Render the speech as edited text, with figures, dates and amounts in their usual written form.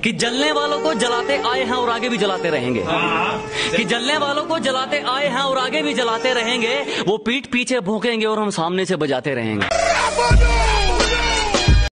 कि जलने वालों को जलाते आए हैं और आगे भी जलाते रहेंगे, कि जलने वालों को जलाते आए हैं और आगे भी जलाते रहेंगे। वो पीठ पीछे भौंकेंगे और हम सामने से बजाते रहेंगे।